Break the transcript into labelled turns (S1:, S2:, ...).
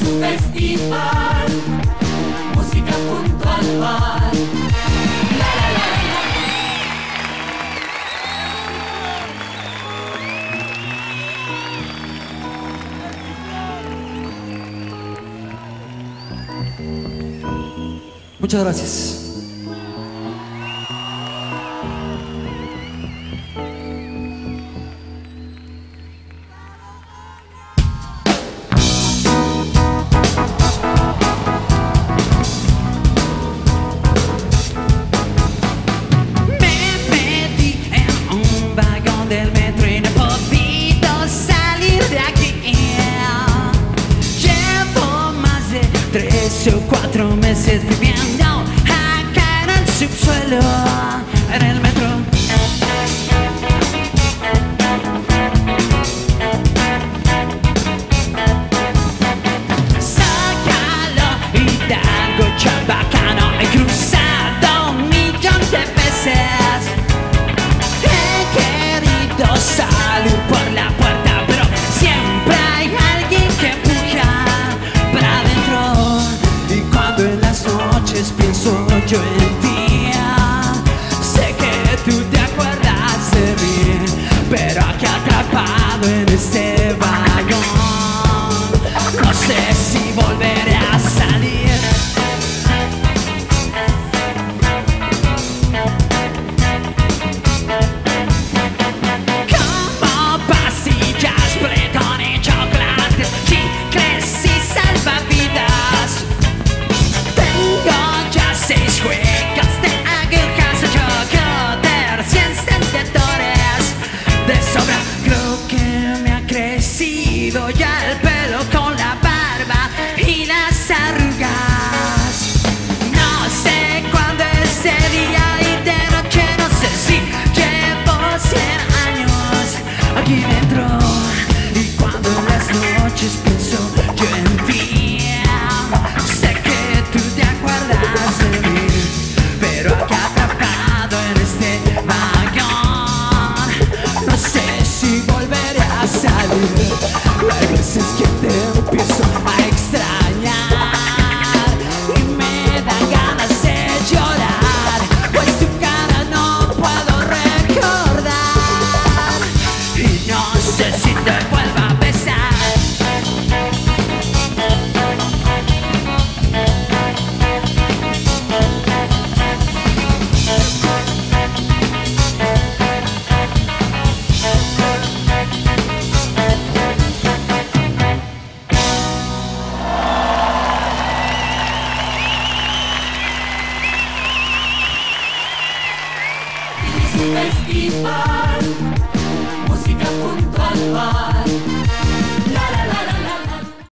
S1: un festival, música junto al mar. La, la, la,
S2: la. Muchas gracias.
S3: O 4 meses viviendo acá en el subsuelo, en el metro. Zócalo, Hidalgo, Chabacano, he cruzado 1.000.000 de veces. He querido salir por la puerta, pero siempre hay alguien que empuja para adentro. Y cuando en las noches pienso yo en ti, sé que tú te acuerdas de mí, pero aquí atrapado en este vagón, no sé si volveré a salir. Como pastillas, bretón y chocolate, chicles y salvavidas. Tengo ya 6 juegos de agujas, 8 coders y encendedores de sobra. Creo que me ha crecido ya el pelo con la barba y las arrugas. No sé cuándo es de día y de noche, no sé si llevo 100 años aquí dentro. Y cuando en las noches pienso yo en ti, sé que tú te acuerdas de mí, pero aquí atrapado en este vagón, no sé si volveré a salir. Hay veces que te empiezo a extrañar y me dan ganas de llorar, pues tu cara no puedo recordar y no sé si te vuelva a besar.
S1: es un festival, música junto al mar.